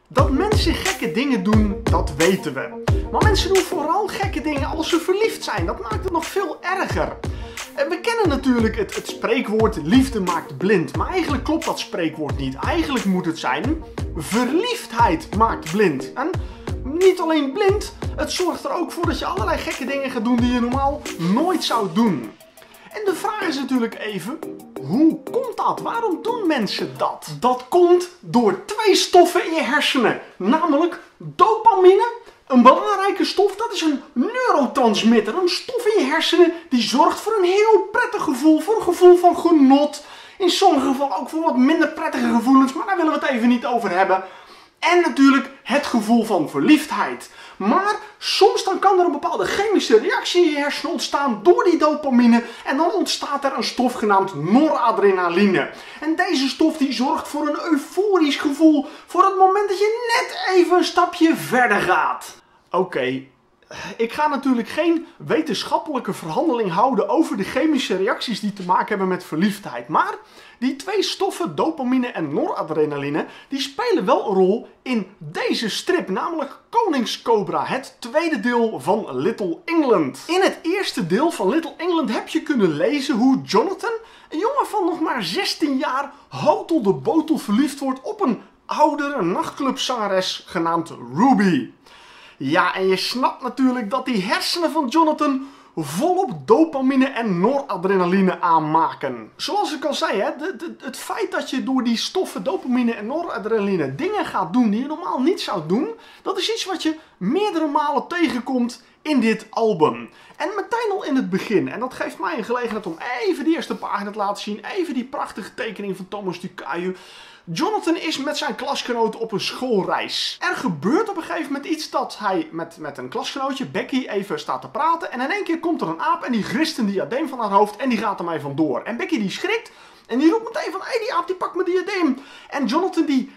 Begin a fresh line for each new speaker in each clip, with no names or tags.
Dat mensen gekke dingen doen, dat weten we. Maar mensen doen vooral gekke dingen als ze verliefd zijn. Dat maakt het nog veel erger. En we kennen natuurlijk het spreekwoord liefde maakt blind. Maar eigenlijk klopt dat spreekwoord niet. Eigenlijk moet het zijn verliefdheid maakt blind. En niet alleen blind, het zorgt er ook voor dat je allerlei gekke dingen gaat doen die je normaal nooit zou doen. En de vraag is natuurlijk even, hoe komt dat? Waarom doen mensen dat? Dat komt door twee stoffen in je hersenen. Namelijk dopamine, een belangrijke stof, dat is een neurotransmitter. Een stof in je hersenen die zorgt voor een heel prettig gevoel, voor een gevoel van genot. In sommige gevallen ook voor wat minder prettige gevoelens, maar daar willen we het even niet over hebben. En natuurlijk het gevoel van verliefdheid. Maar soms dan kan er een bepaalde chemische reactie in je hersenen ontstaan door die dopamine. En dan ontstaat er een stof genaamd noradrenaline. En deze stof die zorgt voor een euforisch gevoel voor het moment dat je net even een stapje verder gaat. Oké. Ik ga natuurlijk geen wetenschappelijke verhandeling houden over de chemische reacties die te maken hebben met verliefdheid. Maar die twee stoffen, dopamine en noradrenaline, die spelen wel een rol in deze strip. Namelijk Koningscobra, het tweede deel van Little England. In het eerste deel van Little England heb je kunnen lezen hoe Jonathan, een jongen van nog maar 16 jaar, hotel de botel verliefd wordt op een oudere nachtclubzangeres genaamd Ruby. Ja, en je snapt natuurlijk dat die hersenen van Jonathan volop dopamine en noradrenaline aanmaken. Zoals ik al zei, het feit dat je door die stoffen dopamine en noradrenaline dingen gaat doen die je normaal niet zou doen, dat is iets wat je meerdere malen tegenkomt in dit album. En meteen al in het begin, en dat geeft mij een gelegenheid om even die eerste pagina te laten zien, even die prachtige tekening van Thomas Ducaille. Jonathan is met zijn klasgenoot op een schoolreis. Er gebeurt op een gegeven moment iets dat hij met een klasgenootje, Becky, even staat te praten. En in één keer komt er een aap en die grist een diadeem van haar hoofd en die gaat ermee vandoor. En Becky die schrikt en die roept meteen van, hé, die aap die pakt mijn diadeem. En Jonathan die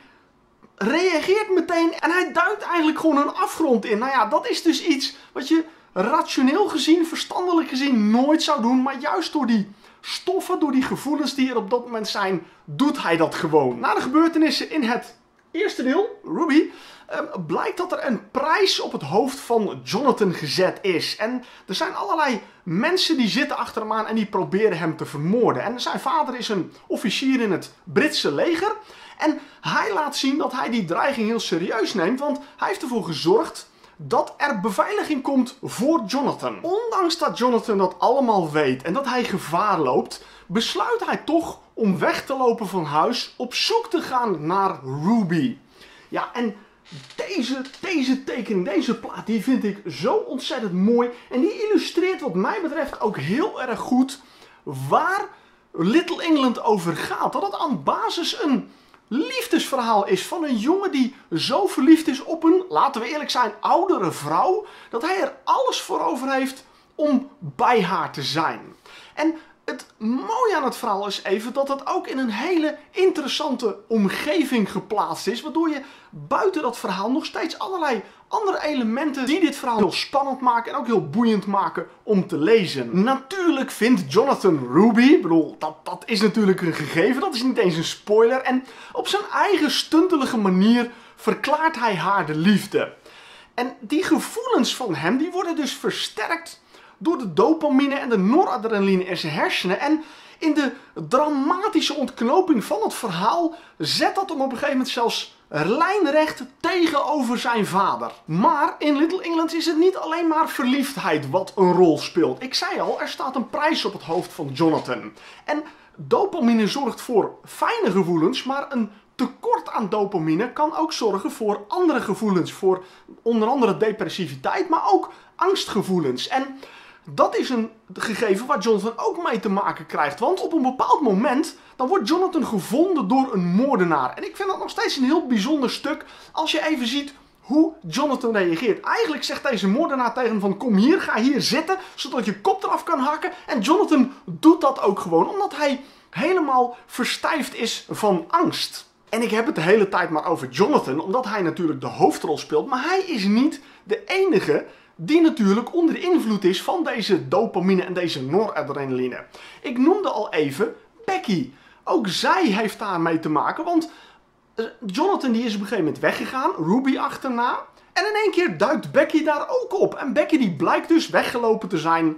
reageert meteen en hij duikt eigenlijk gewoon een afgrond in. Nou ja, dat is dus iets wat je rationeel gezien, verstandelijk gezien nooit zou doen, maar juist door die stoffen, door die gevoelens die er op dat moment zijn, doet hij dat gewoon. Na de gebeurtenissen in het eerste deel, Ruby, blijkt dat er een prijs op het hoofd van Jonathan gezet is. En er zijn allerlei mensen die zitten achter hem aan en die proberen hem te vermoorden. En zijn vader is een officier in het Britse leger. En hij laat zien dat hij die dreiging heel serieus neemt, want hij heeft ervoor gezorgd dat er beveiliging komt voor Jonathan. Ondanks dat Jonathan dat allemaal weet en dat hij gevaar loopt, besluit hij toch om weg te lopen van huis, op zoek te gaan naar Ruby. Ja, en deze tekening, deze plaat, die vind ik zo ontzettend mooi. En die illustreert wat mij betreft ook heel erg goed waar Little England over gaat. Dat het aan basis een liefdesverhaal is van een jongen die zo verliefd is op een, laten we eerlijk zijn, oudere vrouw, dat hij er alles voor over heeft om bij haar te zijn. En het mooie aan het verhaal is even dat het ook in een hele interessante omgeving geplaatst is, waardoor je buiten dat verhaal nog steeds allerlei andere elementen die dit verhaal heel spannend maken en ook heel boeiend maken om te lezen. Natuurlijk vindt Jonathan Ruby, ik bedoel, dat is natuurlijk een gegeven, dat is niet eens een spoiler, en op zijn eigen stuntelige manier verklaart hij haar de liefde. En die gevoelens van hem, die worden dus versterkt door de dopamine en de noradrenaline in zijn hersenen. En in de dramatische ontknoping van het verhaal zet dat hem op een gegeven moment zelfs lijnrecht tegenover zijn vader. Maar in Little England is het niet alleen maar verliefdheid wat een rol speelt. Ik zei al, er staat een prijs op het hoofd van Jonathan. En dopamine zorgt voor fijne gevoelens, maar een tekort aan dopamine kan ook zorgen voor andere gevoelens. Voor onder andere depressiviteit, maar ook angstgevoelens. En dat is een gegeven waar Jonathan ook mee te maken krijgt. Want op een bepaald moment, dan wordt Jonathan gevonden door een moordenaar. En ik vind dat nog steeds een heel bijzonder stuk als je even ziet hoe Jonathan reageert. Eigenlijk zegt deze moordenaar tegen hem van, kom hier, ga hier zitten, zodat je kop eraf kan hakken. En Jonathan doet dat ook gewoon, omdat hij helemaal verstijfd is van angst. En ik heb het de hele tijd maar over Jonathan, omdat hij natuurlijk de hoofdrol speelt. Maar hij is niet de enige die natuurlijk onder de invloed is van deze dopamine en deze noradrenaline. Ik noemde al even Becky. Ook zij heeft daarmee te maken, want Jonathan die is op een gegeven moment weggegaan, Ruby achterna. En in één keer duikt Becky daar ook op. En Becky die blijkt dus weggelopen te zijn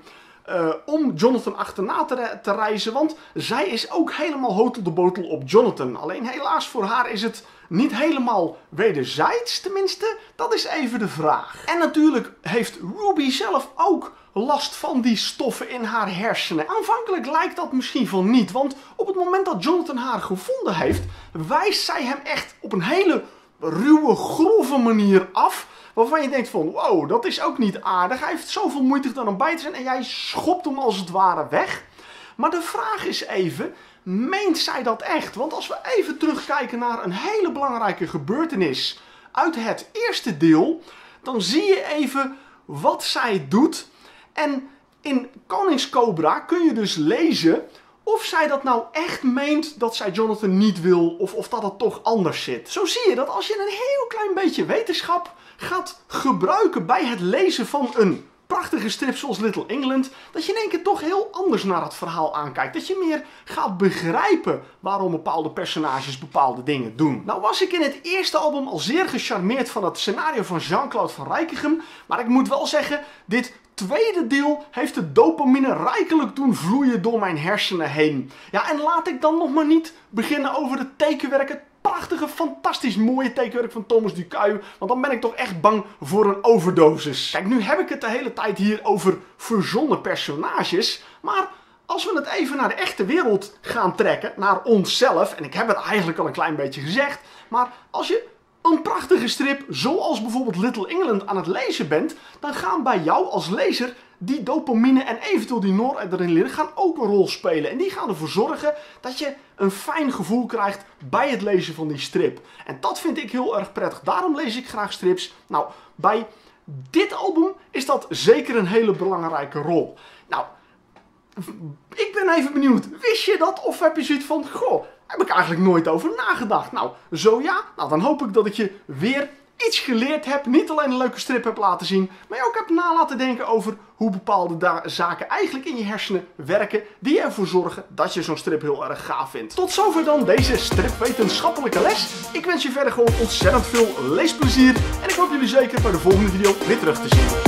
om Jonathan achterna te reizen. Want zij is ook helemaal hotel de botel op Jonathan. Alleen helaas voor haar is het niet helemaal wederzijds. Tenminste, dat is even de vraag. En natuurlijk heeft Ruby zelf ook last van die stoffen in haar hersenen. Aanvankelijk lijkt dat misschien van niet. Want op het moment dat Jonathan haar gevonden heeft, wijst zij hem echt op een hele ruwe, grove manier af. Waarvan je denkt van, wow, dat is ook niet aardig. Hij heeft zoveel moeite gedaan om bij te zijn en jij schopt hem als het ware weg. Maar de vraag is even, meent zij dat echt? Want als we even terugkijken naar een hele belangrijke gebeurtenis uit het eerste deel, dan zie je even wat zij doet. En in Koningscobra kun je dus lezen of zij dat nou echt meent dat zij Jonathan niet wil of dat het toch anders zit. Zo zie je dat als je een heel klein beetje wetenschap gaat gebruiken bij het lezen van een prachtige strip zoals Little England, dat je in één keer toch heel anders naar het verhaal aankijkt. Dat je meer gaat begrijpen waarom bepaalde personages bepaalde dingen doen. Nou was ik in het eerste album al zeer gecharmeerd van het scenario van Jean-Claude van Rijkegem, maar ik moet wel zeggen, dit tweede deel heeft de dopamine rijkelijk doen vloeien door mijn hersenen heen. Ja, en laat ik dan nog maar niet beginnen over het tekenwerk, het prachtige, fantastisch mooie tekenwerk van Thomas Duquesne, want dan ben ik toch echt bang voor een overdosis. Kijk, nu heb ik het de hele tijd hier over verzonnen personages, maar als we het even naar de echte wereld gaan trekken, naar onszelf, en ik heb het eigenlijk al een klein beetje gezegd, maar als je een prachtige strip zoals bijvoorbeeld Little England aan het lezen bent, dan gaan bij jou als lezer die dopamine en eventueel die noradrenaline gaan ook een rol spelen. En die gaan ervoor zorgen dat je een fijn gevoel krijgt bij het lezen van die strip. En dat vind ik heel erg prettig. Daarom lees ik graag strips. Nou, bij dit album is dat zeker een hele belangrijke rol. Nou, ik ben even benieuwd. Wist je dat? Of heb je zoiets van, goh, heb ik eigenlijk nooit over nagedacht? Nou, zo ja. Nou, dan hoop ik dat ik je weer iets geleerd heb. Niet alleen een leuke strip heb laten zien, maar je ook heb na laten denken over hoe bepaalde zaken eigenlijk in je hersenen werken, die ervoor zorgen dat je zo'n strip heel erg gaaf vindt. Tot zover dan deze stripwetenschappelijke les. Ik wens je verder gewoon ontzettend veel leesplezier en ik hoop jullie zeker bij de volgende video weer terug te zien.